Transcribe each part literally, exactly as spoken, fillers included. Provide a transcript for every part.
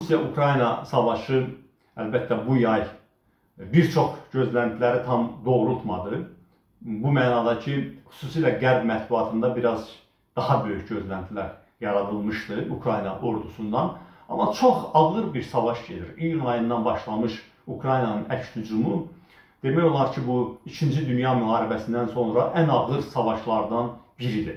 Rusiya-Ukrayna savaşı əlbəttə bu yay bir çox gözləntiləri tam doğrultmadı. Bu mənada ki, xüsusilə qərb mətbuatında biraz daha böyük gözləntilər yaradılmışdı Ukrayna ordusundan. Amma çox ağır bir savaş gedir. İyun ayından başlamış Ukraynanın əks hücumu demək olar ki, bu İkinci Dünya müharibəsindən sonra ən ağır savaşlardan biridir.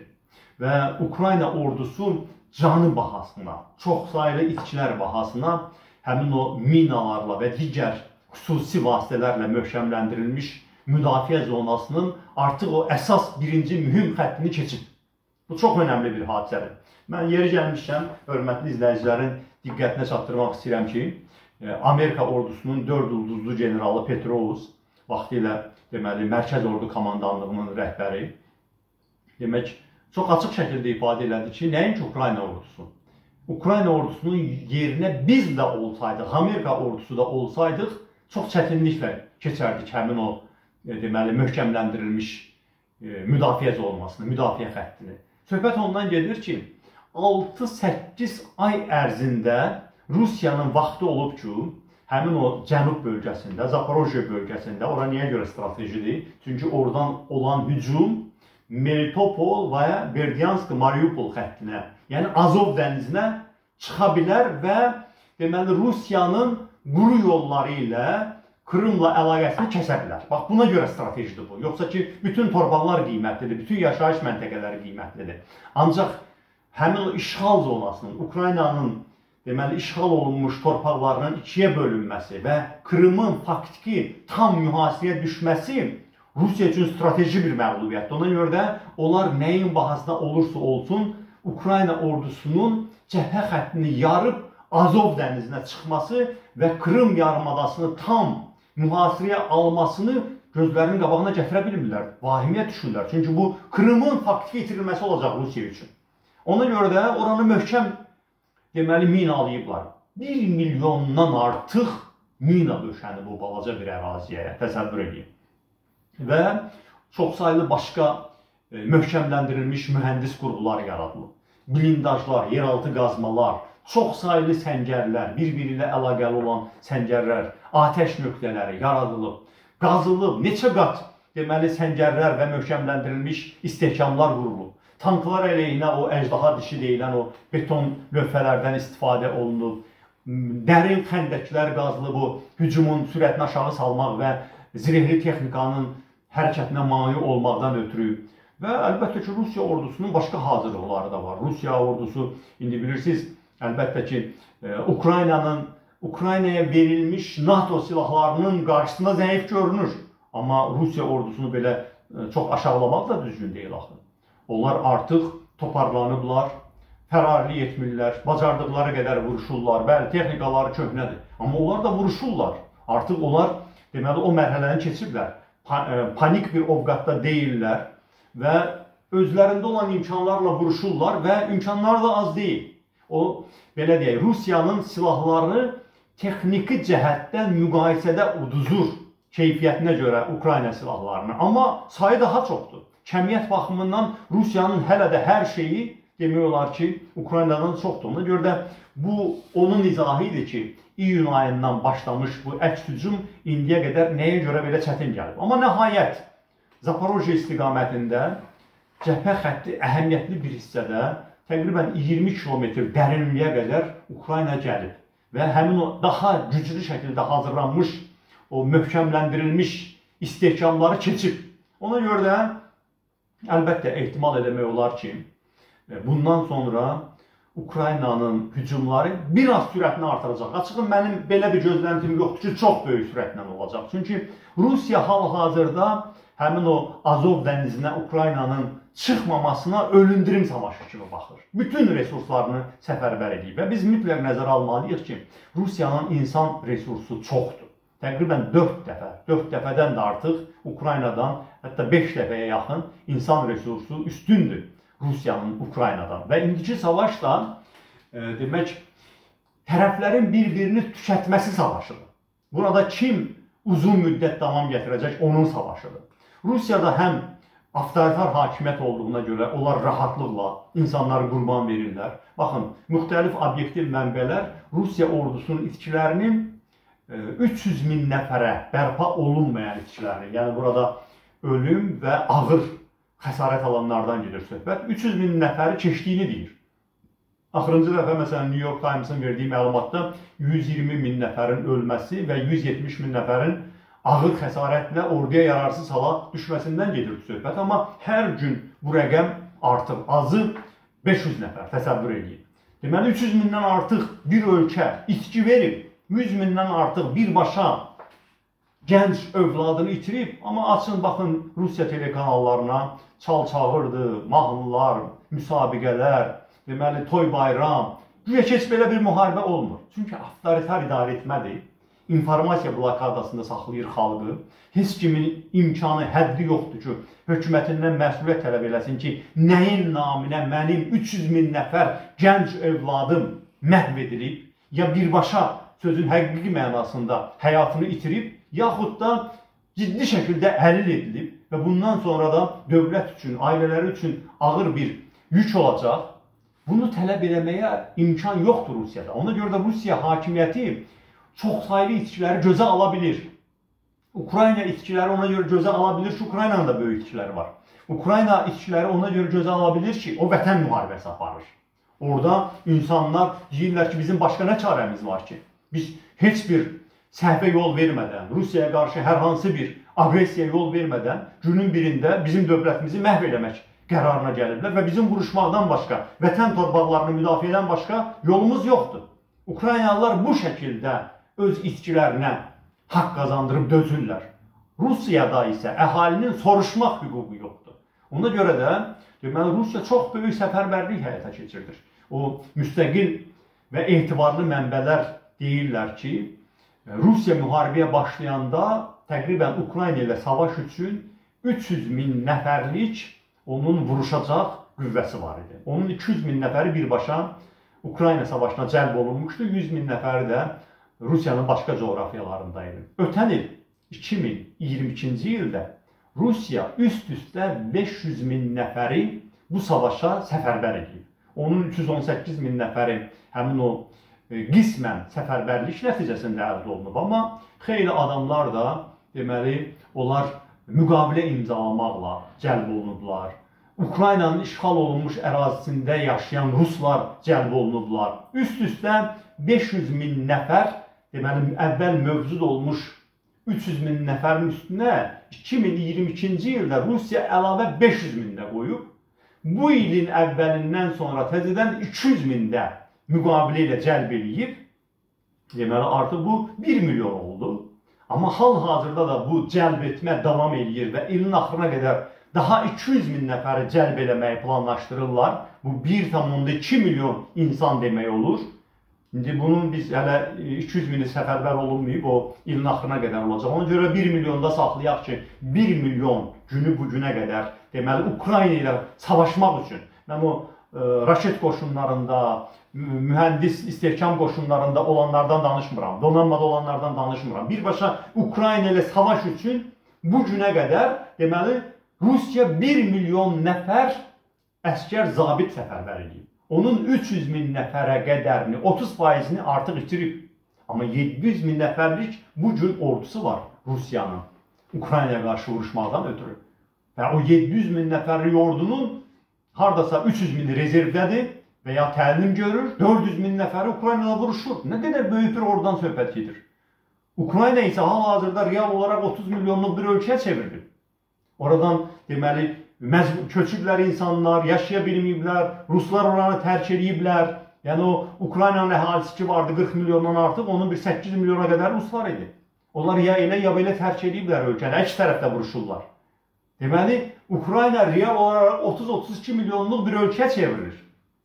Və Ukrayna ordusu canı bahasına, çox sayılı itkilər bahasına həmin o minalarla və digər xüsusi vasitələrlə möhkəmləndirilmiş müdafiə zonasının artıq o əsas birinci mühüm xəttini keçib. Bu çox önəmli bir hadisədir. Mən yeri gəlmişkən, hörmətli izləyicilərin diqqətinə çatdırmaq istəyirəm ki, Amerika ordusunun dörd ulduzlu generalı Petrovuz, vaxtilə deməli, Mərkəz Ordu Komandanlığının rəhbəri, demək, çox açıq şəkildə ifadə elədi ki, nəinki Ukrayna ordusu. Ukrayna ordusunun yerinə biz də olsaydıq, Amerika ordusu da olsaydıq, çox çətinliklə keçərdik həmin o deməli, möhkəmləndirilmiş müdafiə zonasını, müdafiə xəttini. Söhbət ondan gedir ki, altı səkkiz ay ərzində Rusiyanın vaxtı olub ki, həmin o cənub bölgəsində, Zaporojye bölgəsində, ora niyə görə stratejidir? Çünki oradan olan hücum Melitopol və Berdyansk, Mariupol xəttinə, yəni Azov dənizinə çıxa bilər və deməli, Rusiyanın quru yolları ilə Krımla əlaqəsini kəsə bilər. Bax, buna görə stratejidir bu. Yoxsa ki, bütün torpaqlar qiymətlidir, bütün yaşayış məntəqələri qiymətlidir. Ancaq həmin o işğal zonasının, Ukraynanın deməli, işğal olunmuş torpaqlarının ikiyə bölünməsi və Krımın faktiki tam mühasirəyə düşməsi Rusiya üçün strateji bir məğlubiyyətdir. Ona görə də onlar nəyin bahasına olursa olsun, Ukrayna ordusunun cəbhə xəttini yarıb Azov dənizinə çıxması və Krım yarımadasını tam mühasirəyə almasını gözlərinin qabağına gətirə bilmirlər. Vahimiyə düşürlər. Çünki bu Krımın faktiki itirilməsi olacaq Rusiya üçün. Ona görə də oranı möhkəm deməli, minalayıblar. Bir milyondan artıq mina döşəni bu balaca bir əraziyə, təsəvvür edin. Və çox sayılı başqa e, möhkəmləndirilmiş mühəndis qurğular yaradılıb. Blindajlar, yeraltı qazmalar, çox sayılı səngərlər, bir-biri ilə əlaqəli olan səngərlər, atəş nöqtələri yaradılıb, qazılıb, neçə qat deməli, səngərlər və möhkəmləndirilmiş istehkamlar qurulub. Tanklar əleyhinə o əjdaha dişi deyilən o beton lövhələrdən istifadə olunub. Dərin xəndəklər qazılıb, o hücumun sürətini aşağı salmaq və zirehli texnikanın hərəkətinə mane olmaqdan ötürü. Və əlbəttə ki, Rusiya ordusunun başqa hazırlıqları da var. Rusiya ordusu, indi bilirsiniz, əlbəttə ki, Ukraynanın, Ukraynaya verilmiş NATO silahlarının qarşısında zəif görünür. Amma Rusiya ordusunu belə çox aşağılamaq da düzgün deyil axı. Onlar artıq toparlanıblar, fərarlı etmirlər, bacardıqları qədər vuruşurlar. Bəli, texnikaları köhnədir. Amma onlar da vuruşurlar. Artıq onlar deməli, o mərhələni keçiblər. Panik bir ovqatda deyirlər və özlərində olan imkanlarla vuruşurlar və imkanlar da az deyil. O, belə deyək, Rusiyanın silahlarını texniki cəhətdən müqayisədə uduzur keyfiyyətinə görə Ukrayna silahlarını. Amma sayı daha çoxdur. Kəmiyyət baxımından Rusiyanın hələ də hər şeyi demək olar ki, Ukraynadan çoxdur. Ona görə də bu, onun izahı idi ki, iyun ayından başlamış bu əks hücum indiyə qədər nəyə görə belə çətin gəlib. Amma nəhayət, Zaporojye istiqamətində cəbhə xətti əhəmiyyətli bir hissədə təqribən iyirmi kilometr dərinliyə qədər Ukrayna gəlib. Və həmin o daha güclü şəkildə hazırlanmış, o möhkəmləndirilmiş istehkamları keçib. Ona görə də əlbəttə ehtimal eləmək olar ki, bundan sonra Ukraynanın hücumları biraz sürətini artıracaq. Açıqın mənim belə bir gözləntim yoxdur ki, çox böyük sürətlə olacaq. Çünki Rusiya hal-hazırda həmin o Azov dənizinə Ukraynanın çıxmamasına ölümdirim savaşı kimi baxır. Bütün resurslarını səfərbər edib. Və biz mütləq nəzərə almalıyıq ki, Rusiyanın insan resursu çoxdur. Təqribən dörd dəfə, dörd dəfədən də artıq Ukraynadan, hətta beş dəfəyə yaxın insan resursu üstündür Rusiyanın Ukraynadan. Və indiki savaş da e, demək, tərəflərin bir-birini tükətməsi savaşıdır. Burada kim uzun müddət davam gətirəcək, onun savaşıdır. Rusiyada həm avtoritar hakimiyyət olduğuna görə onlar rahatlıqla insanları qurban verirlər. Baxın, müxtəlif obyektiv mənbələr Rusiya ordusunun itkilərinin üç yüz min nəfərə bərpa olunmayan itkilərini, yəni burada ölüm və ağır xəsarət alanlardan gedir söhbət, üç yüz min nəfəri keçdiyini deyir. Axırıncı dəfə, məsələn, New York Times'ın verdiyi məlumatda yüz iyirmi min nəfərin ölməsi və yüz yetmiş min nəfərin ağır xəsarətlə orduya yararsız hala düşməsindən gedir söhbət. Amma hər gün bu rəqəm artır. Azı beş yüz nəfər təsəvvür edin. Deməli, üç yüz mindən artıq bir ölkə itki verib, yüz mindən artıq birbaşa gənc övladını itirib. Amma açın, baxın Rusiya telekanallarına çal-çağırdı, mahnılar, müsabiqələr, deməli, toy bayram. Güya heç belə bir müharibə olmur. Çünki avtoritar idarə etmədir. İnformasiya blokadasında saxlayır xalqı. Heç kimin imkanı, həddi yoxdur ki, hökumətindən məsuliyyət tələb eləsin ki, nəyin naminə mənim üç yüz min nəfər gənc övladım məhv edilib, ya birbaşa sözün həqiqi mənasında həyatını itirib, yaxud da ciddi şəkildə əlil edilib və bundan sonra da dövlət üçün, ailələri üçün ağır bir yük olacaq. Bunu tələb eləməyə imkan yoxdur Rusiyada. Ona görə də Rusiya hakimiyyəti çoxsaylı itkiləri gözə ala bilir. Ukrayna itkiləri ona görə gözə ala bilir ki, Ukraynanın da böyük itkiləri var. Ukrayna itkiləri ona görə gözə ala bilir ki, o vətən müharibəsi aparır. Orada insanlar deyirlər ki, bizim başqa nə çarəmiz var ki? Biz heç bir səhvə yol vermədən, Rusiyaya qarşı hər hansı bir aqressiya yol vermədən günün birində bizim dövlətimizi məhv eləmək qərarına gəliblər və bizim vuruşmaqdan başqa, vətən torpaqlarını müdafiədən başqa yolumuz yoxdur. Ukraynalılar bu şəkildə öz itkilərinə haqq qazandırıb dözürlər. Rusiyada isə əhalinin soruşmaq hüququ yoxdur. Ona görə də deməli, Rusiya çox böyük səfərbərlik həyata keçirdir. O müstəqil və etibarlı mənbələr deyirlər ki, Rusiya müharibəyə başlayanda təqribən Ukrayna ilə savaş üçün üç yüz min nəfərlik onun vuruşacaq qüvvəsi var idi. Onun iki yüz min nəfəri birbaşa Ukrayna savaşına cəlb olunmuşdu, yüz min nəfəri də Rusiyanın başqa coğrafiyalarındaydı. Ötən il iki min iyirmi ikinci ildə Rusiya üst-üstə beş yüz min nəfəri bu savaşa səfərbər edib. Onun üç yüz on səkkiz min nəfəri həmin o qismən səfərbərlik nəticəsində əldə olunub. Amma xeyli adamlar da deməli, onlar müqavilə imzalamaqla cəlb olunublar. Ukraynanın işğal olunmuş ərazisində yaşayan Ruslar cəlb olunublar. Üst-üstə beş yüz min nəfər, deməli, əvvəl mövcud olmuş üç yüz min nəfərin üstünə iki min iyirmi ikinci ildə Rusiya əlavə beş yüz min də qoyub. Bu ilin əvvəlindən sonra təzədən iki yüz min də müqavilə ilə cəlb eləyib. Deməli, artıq bu bir milyon oldu. Amma hal-hazırda da bu cəlb etmə davam edir və ilin axırına qədər daha iki yüz min nəfəri cəlb eləməyi planlaşdırırlar. Bu bir tam iki milyon insan demək olur. İndi bunun biz hələ iki yüz mini səfərbər olunmayıb, o ilin axırına qədər olacaq. Ona görə bir milyonda saxlayaq ki, bir milyon günü bu günə qədər deməli Ukrayna ilə savaşmaq üçün. Mən o raket qoşunlarında, mühəndis istehkam qoşunlarında olanlardan danışmıram, donanmada olanlardan danışmıram. Birbaşa Ukrayna ilə savaş üçün bu günə qədər deməli Rusiya bir milyon nəfər əskər zabit səfərbər edib. Onun üç yüz min nəfərə qədərini, otuz faizini artıq itirib. Amma yeddi yüz min nəfərlik bu gün ordusu var Rusiyanın Ukraynaya qarşı vuruşmaqdan ötürü. Və o yeddi yüz min nəfərlik ordunun hardasa üç yüz mini rezervdədir və ya təlim görür, dörd yüz min nəfəri Ukraynada vuruşur. Nə qədər böyük bir ordudan söhbət gedir. Ukrayna isə hal-hazırda real olaraq otuz milyonluq bir ölkəyə çevrilir. Oradan deməli köçüblər insanlar, yaşaya bilməyiblər, Ruslar oranı tərk ediblər. Yəni o Ukraynanın əhalisi ki vardı qırx milyondan artıq, onun bir səkkiz milyona qədər Ruslar idi. Onlar ya elə ya belə tərk ediblər ölkəni, əks tərəfdə vuruşurlar. Deməli Ukrayna real olaraq otuz otuz iki milyonluq bir ölkə çevrilir.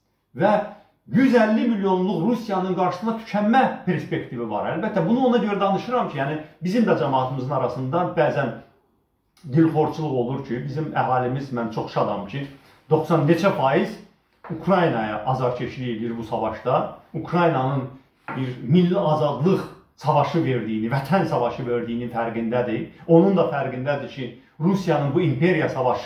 Və yüz əlli milyonluq Rusiyanın qarşısında tükənmə perspektivi var. Əlbəttə bunu ona görə danışıram ki, yəni bizim də cəmaatımızın arasında bəzən dilxorçuluq olur ki, bizim əhalimiz, mən çox şadam ki, doxsan neçə faiz Ukraynaya azarkeşlik edir bu savaşda. Ukraynanın bir milli azadlıq savaşı verdiyini, vətən savaşı verdiyinin fərqindədir. Onun da fərqindədir ki, Rusiyanın bu imperiya savaşı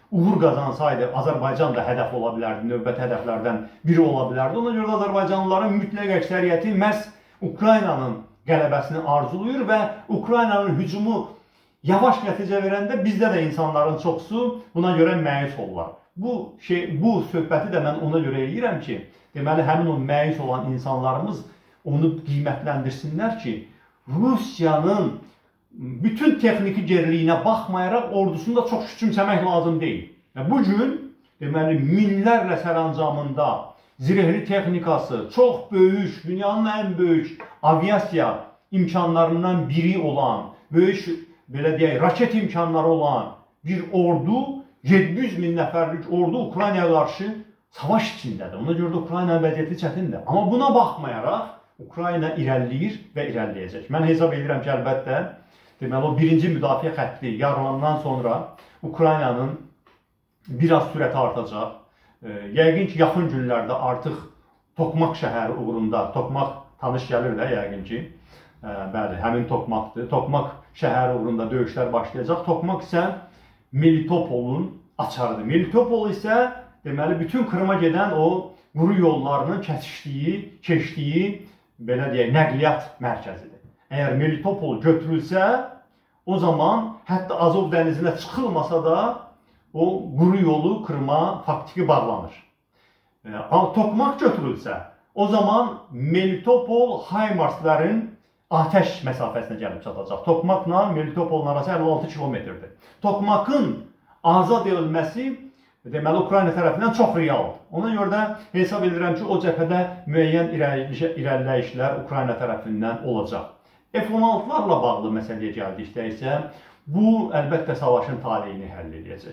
uğur qazansaydı, Azərbaycan da hədəf ola bilərdi, növbəti hədəflərdən biri ola bilərdi. Ona görə də Azərbaycanlıların mütləq əksəriyyəti məhz Ukraynanın qələbəsini arzulayır və Ukraynanın hücumu yavaş nəticə verəndə bizdə də insanların çoxsu buna görə məyus olurlar. Bu şey, bu söhbəti də mən ona görə eləyirəm ki, deməli həmin o məyus olan insanlarımız onu qiymətləndirsinlər ki, Rusiyanın bütün texniki geriliyinə baxmayaraq ordusunu da çox küçümsəmək lazım deyil. Bu gün deməli minlərlə sərəncamında zirehli texnikası, çox böyük, dünyanın ən böyük aviasiya imkanlarından biri olan, böyük belə deyək, raket imkanları olan bir ordu, yeddi yüz min nəfərlik ordu Ukraynaya qarşı savaş içindədir. Ona görə də Ukraynanın vəziyyəti çətindir. Amma buna baxmayaraq Ukrayna irəliləyir və irəliləyəcək. Mən hesab edirəm ki, əlbəttə, deməli o birinci müdafiə xətti yaralandan sonra Ukraynanın biraz sürəti artacaq. Yəqin ki, yaxın günlərdə artıq Tokmak şəhəri uğrunda, Tokmak tanış gəlir də yəqin ki, bəli, həmin Tokmakdır. Tokmak şəhəri uğrunda döyüşlər başlayacaq. Tokmak isə Melitopolun açarıdır. Melitopol isə deməli bütün Krıma gedən o quru yollarının kəsişdiyi, keçdiyi, belə deyək, nəqliyyat mərkəzidir. Əgər Melitopol götürülsə, o zaman hətta Azov dənizinə çıxılmasa da o quru yolu Krıma faktiki bağlanır. Amma Tokmak götürülsə, o zaman Melitopol Haymarsların atəş məsafəsinə gəlib çatacaq. Tokmakla Melitopolun arası əlli altı kilometrdir. Tokmakın azad edilməsi deməli Ukrayna tərəfindən çox realdır. Ona görə də hesab edirəm ki, o cəbhədə müəyyən irəliləyişlər Ukrayna tərəfindən olacaq. F on altılarla bağlı məsələyə gəldikdə isə bu əlbəttə savaşın taleyini həll edəcək.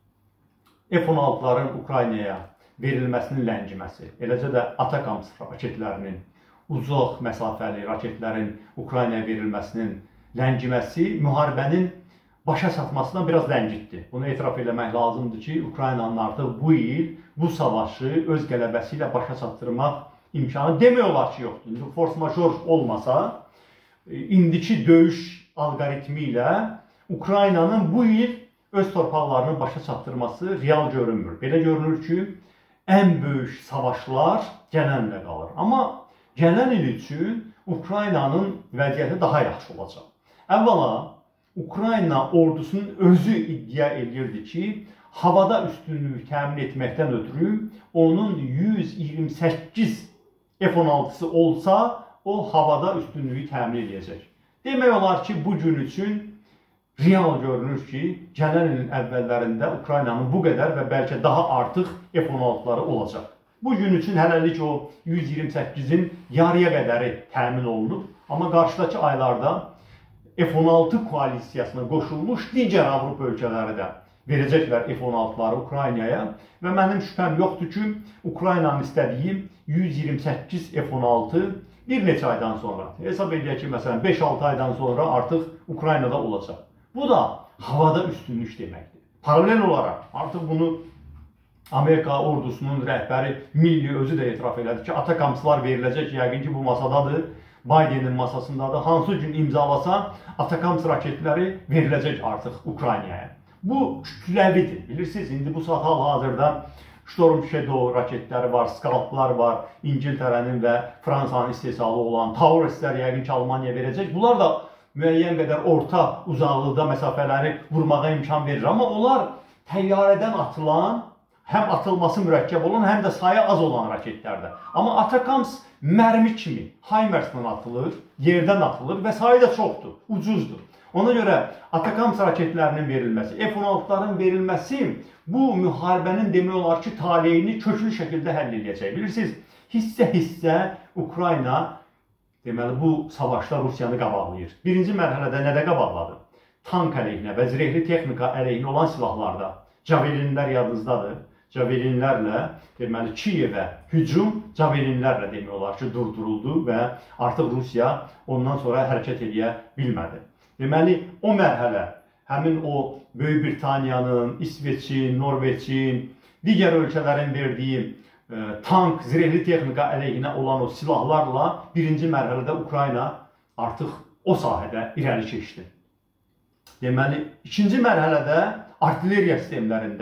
F on altıların Ukraynaya verilməsinin ləngiməsi, eləcə də Atakams raketlərinin, uzaq məsafəli raketlərin Ukraynaya verilməsinin ləngiməsi müharibənin başa çatmasına biraz ləngitdi. Bunu etiraf eləmək lazımdır ki, Ukraynanın artıq bu il bu savaşı öz qələbəsi ilə başa çatdırmaq imkanı demək olar ki, yoxdur. Force major olmasa, indiki döyüş alqoritmi ilə Ukraynanın bu il öz torpaqlarını başa çatdırması real görünmür. Belə görünür ki, ən böyük savaşlar gələnlə qalır. Amma gələn il üçün Ukraynanın vəziyyəti daha yaxşı olacaq. Əvvəla, Ukrayna ordusunun özü iddia edirdi ki, havada üstünlüyü təmin etməkdən ötürü onun yüz iyirmi səkkiz F on altısı olsa, o havada üstünlüyü təmin edəcək. Demək olar ki, bu gün üçün real görünür ki, gələn ilin əvvəllərində Ukraynanın bu qədər və bəlkə daha artıq F on altıları olacaq. Bu gün üçün hələlik o yüz iyirmi səkkizin yarıya qədəri təmin olunub. Amma qarşıdakı aylarda F on altı koalisiyasına qoşulmuş digər Avropa ölkələri də verəcəklər F on altıları Ukraynaya. Və mənim şübhəm yoxdur ki, Ukraynanın istədiyi yüz iyirmi səkkiz F on altı bir neçə aydan sonra, hesab edək ki, məsələn beş altı aydan sonra artıq Ukraynada olacaq. Bu da havada üstünlük deməkdir. Paralel olaraq artıq bunu Amerika ordusunun rəhbəri Milli özü də etiraf elədi ki, Atakamslar veriləcək, yəqin ki, bu masadadır, Bidenin masasındadır. Hansı gün imzalasa, Atakams raketləri veriləcək artıq Ukraynaya. Bu kütləvidir. Bilirsiniz, indi bu saat hal-hazırda Storm Shadow raketləri var, Scalplar var, İngiltərənin və Fransanın istehsalı olan Taureslər yəqin ki, Almaniya verəcək. Bunlar da müəyyən qədər orta uzaqlıqda məsafələri vurmağa imkan verir. Amma onlar təyyarədən atılan, həm atılması mürəkkəb olan, həm də sayı az olan raketlərdir. Amma Atakams mərmi kimi Haymars'dan atılır, yerdən atılır və sayı da çoxdur, ucuzdur. Ona görə Atakams raketlərinin verilməsi, F on altıların verilməsi bu müharibənin demək olar ki, taleyini köklü şəkildə həll edəcək. Bilirsiniz, hissə-hissə Ukrayna deməli bu savaşda Rusiyanı qabaqlayır. Birinci mərhələdə nədə qabaqladı? Tank əleyhinə və zirehli texnika əleyhinə olan silahlarda. Javelinlər yadınızdadır. Javelinlərlə, deməli Kiyevə hücum Javelinlərlə demək olar ki, durduruldu və artıq Rusiya ondan sonra hərəkət edə bilmədi. Deməli, o mərhələ, həmin o Böyük Britaniyanın, İsveçin, Norveçin, digər ölkələrin verdiyi e, tank, zirehli texnika əleyhinə olan o silahlarla birinci mərhələdə Ukrayna artıq o sahədə irəli keçdi. Deməli, ikinci mərhələdə artilleriya sistemlərində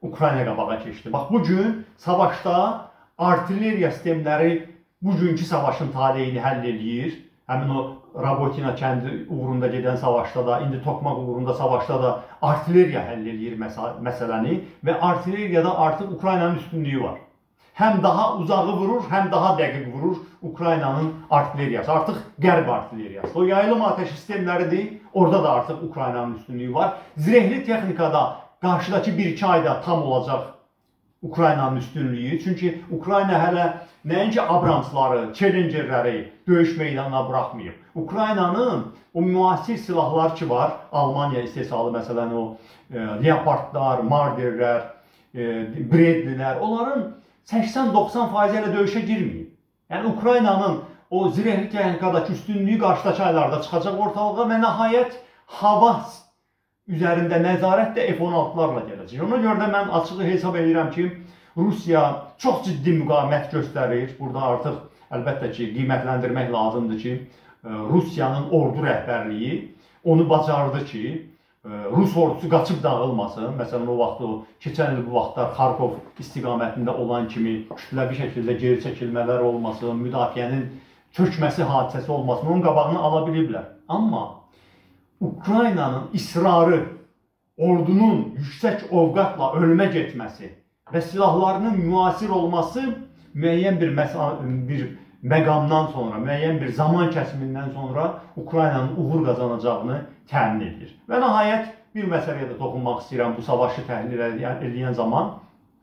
Ukrayna qabağa keçdi. Bax, bugün savaşda artilleriya sistemləri bugünkü savaşın taleyini həll eləyir. Həmin o Rabotina kəndi uğrunda gedən savaşda da, indi Tokmaq uğrunda savaşda da artilleriya həll eləyir məsələni və artilleriyada artıq Ukraynanın üstünlüyü var. Həm daha uzağı vurur, həm daha dəqiq vurur Ukraynanın artilleriyası. Artıq qərb artilleriyası. O yayılım ateş sistemləridir, orada da artıq Ukraynanın üstünlüyü var. Zirehli texnikada qarşıdakı bir iki ayda tam olacaq Ukraynanın üstünlüyü. Çünki Ukrayna hələ nəinki Abramsları, Challengerləri döyüş meydanına buraxmayıb. Ukraynanın o müasir silahlar ki var, Almaniya istehsalı məsələn o e, Leopardlar, Marderlər, e, Bredlilər, onların səksən doxsan faizi ilə döyüşə girməyib. Yəni Ukraynanın o zirehli texnikadakı üstünlüyü qarşıdakı aylarda çıxacaq ortalığa və nəhayət hava üzərində nəzarət də F on altılarla gələcək. Ona görə də mən açığı hesab edirəm ki, Rusiya çox ciddi müqavimət göstərir. Burada artıq əlbəttə ki, qiymətləndirmək lazımdır ki, Rusiyanın ordu rəhbərliyi onu bacardı ki, Rus ordusu qaçıb dağılmasın. Məsələn, o vaxt, o keçən il bu vaxtlar Xarkov istiqamətində olan kimi kütləvi şəkildə geri çəkilmələr olmasın, müdafiənin çökməsi hadisəsi olmasın, onun qabağını ala biliblər. Amma Ukraynanın israrı, ordunun yüksək ovqatla ölümə getməsi və silahlarının müasir olması müəyyən bir, bir məqamdan sonra, müəyyən bir zaman kəsimindən sonra Ukraynanın uğur qazanacağını təmin edir. Və nəhayət bir məsələyə də toxunmaq istəyirəm bu savaşı təhlil edən zaman.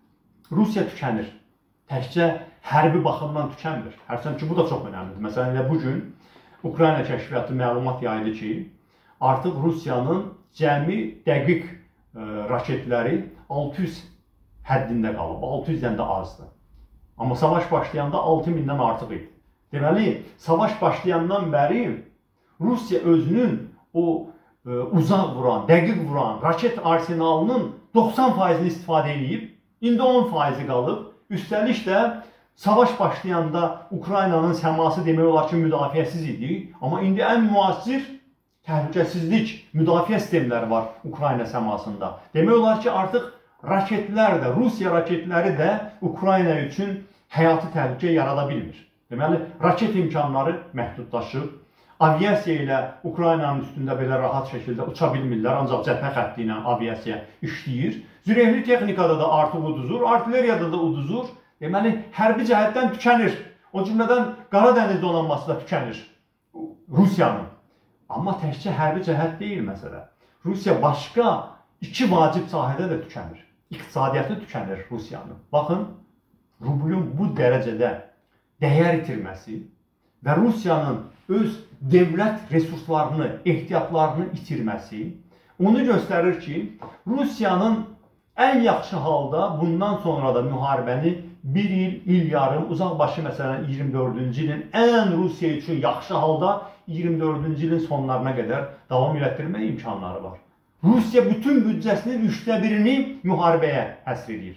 Rusiya tükənir. Təkcə hərbi baxımdan tükənmir. Hərçənd ki, bu da çox önəmlidir. Məsələn, elə bugün Ukrayna kəşfiyyatı məlumat yaydı ki, artıq Rusiyanın cəmi dəqiq ə, raketləri altı yüz həddində qalıb. altı yüzdən də azdır. Amma savaş başlayanda altı mindən artıq idi. Deməli, savaş başlayandan bəri Rusiya özünün o ə, uzaq vuran, dəqiq vuran raket arsenalının doxsan faizini istifadə edib, indi on faizi qalıb. Üstəlik də savaş başlayanda Ukraynanın səması demək olar ki, müdafiəsiz idi. Amma indi ən müasir təhlükəsizlik, müdafiə sistemləri var Ukrayna səmasında. Demək olar ki, artıq raketlər də, Rusiya raketləri də Ukrayna üçün həyati təhlükə yarada bilmir. Deməli, raket imkanları məhdudlaşıb. Aviasiya ilə Ukraynanın üstündə belə rahat şəkildə uça bilmirlər, ancaq cəbhə xətti ilə aviasiya işləyir. Zirehli texnikada da artıq uduzur, artilleriyada da uduzur. Deməli, hərbi cəhətdən tükənir. O cümlədən Qaradəniz donanması da tükənir Rusiyanın. Amma təkcə hərbi cəhət deyil məsələ. Rusiya başqa iki vacib sahədə də tükənir. İqtisadiyyatı tükənir Rusiyanın. Baxın, rublun bu dərəcədə dəyər itirməsi və Rusiyanın öz dövlət resurslarını, ehtiyatlarını itirməsi onu göstərir ki, Rusiyanın ən yaxşı halda bundan sonra da müharibəni bir il, il yarım, uzaq başı məsələn iyirmi dördüncü ilin ən Rusiya üçün yaxşı halda iyirmi dördüncü ilin sonlarına qədər davam elətdirmək imkanları var. Rusiya bütün büdcəsinin üçdə birini müharibəyə həsr edir.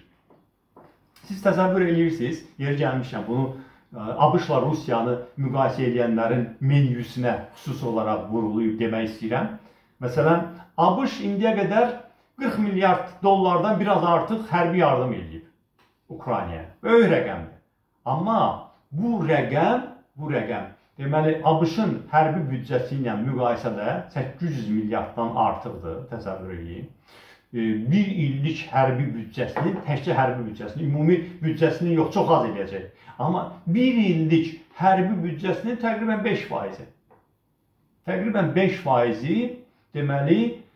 Siz təsəvvür edirsiniz, yeri gəlmişəm, bunu ABŞ-la Rusiyanı müqayisə edənlərin menüsünə xüsusi olaraq vuruluyub demək istəyirəm. Məsələn, ABŞ indiyə qədər qırx milyard dollardan biraz artıq hərbi yardım edib Ukraynaya. Böyük rəqəmdir. Amma bu rəqəm, bu rəqəm, deməli, ABŞ-ın hərbi büdcəsi ilə müqayisədə səkkiz yüz milyarddan artıqdır, təsəvvür edin. Bir illik hərbi büdcəsinin, təkcə hərbi büdcəsinin, ümumi büdcəsinin yox, çox az edəcək. Amma bir illik hərbi büdcəsinin təqribən beş faizi. Təqribən beş faizi, deməli,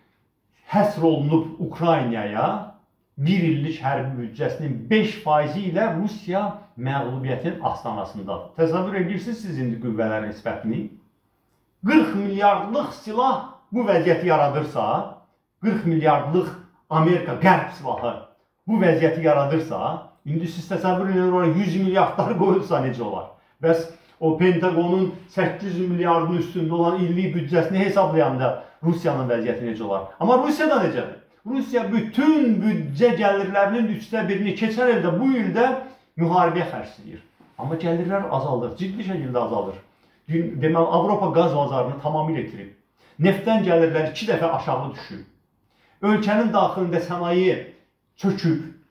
həsr olunub Ukraynaya bir illik hərbi büdcəsinin beş faizi ilə Rusiya məğlubiyyətin astanasındadır. Təsəvvür edirsiniz siz indi qüvvələrin nisbətini. qırx milyardlıq silah bu vəziyyəti yaradırsa, qırx milyardlıq Amerika qərb silahı bu vəziyyəti yaradırsa, indi siz təsəvvür edirsiniz, yüz milyardları qoyulsa necə olar? Bəs o Pentagonun səkkiz yüz milyardın üstündə olan illik büdcəsini hesablayanda Rusiyanın vəziyyəti necə olar? Amma Rusiyada necədir? Rusiya bütün büdcə gəlirlərinin üçdə birini keçən ildə, bu ildə müharibəyə xərcləyir. Amma gəlirlər azalır, ciddi şəkildə azalır. Deməli, Avropa qaz bazarını tamamilə itirib. Neftdən gəlirlər iki dəfə aşağı düşür. Ölkənin daxilində sənaye çöküb,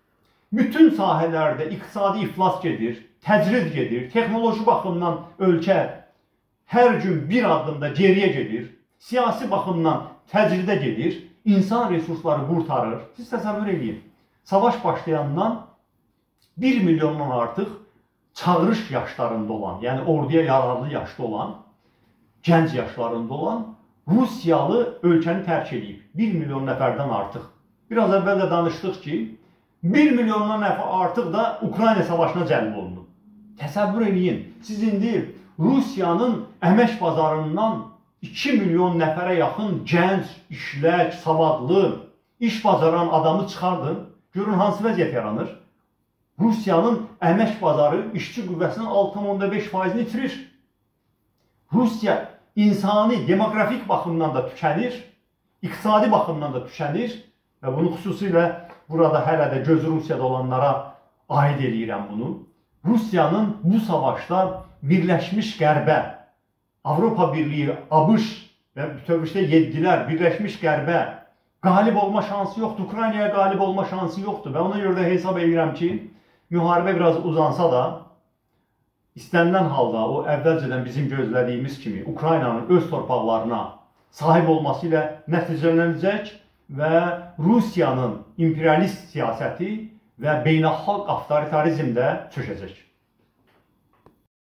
bütün sahələrdə iqtisadi iflas gedir, təcrid gedir, texnoloji baxımdan ölkə hər gün bir addımda geriyə gedir, siyasi baxımdan təcridə gedir, insan resursları qurtarır. Siz təsəvvür edin, savaş başlayandan bir milyondan artıq çağırış yaşlarında olan, yəni orduya yararlı yaşda olan, gənc yaşlarında olan Rusiyalı ölkəni tərk edib. bir milyon nəfərdən artıq. Biraz əvvəl də danışdıq ki, bir milyondan artıq da Ukrayna savaşına cəlb olundu. Təsəvvür edin, siz indi Rusiyanın əmək bazarından iki milyon nəfərə yaxın gənc, işlək, savadlı, iş bacaran adamı çıxardın. Görün hansı vəziyyət yaranır. Rusiyanın əmək bazarı işçi qüvvəsinin altı nöqtə beş faizini itirir. Rusiya insani, demografik baxımdan da tükənir, iqtisadi baxımdan da tükənir və bunu xüsusilə burada hələ də gözü Rusiyada olanlara aid edirəm bunu. Rusiyanın bu savaşda Birləşmiş Qərbə, Avropa Birliyi, ABŞ və bütövlükdə yeddilər Birləşmiş Qərbə qalib olma şansı yoxdur, Ukraynaya qalib olma şansı yoxdur və ona görə də hesab edirəm ki, müharibə biraz uzansa da, istənilən halda o əvvəlcədən bizim gözlədiyimiz kimi Ukraynanın öz torpaqlarına sahib olması ilə nəticələnəcək və Rusiyanın imperialist siyasəti və beynəlxalq avtoritarizm də çökəcək.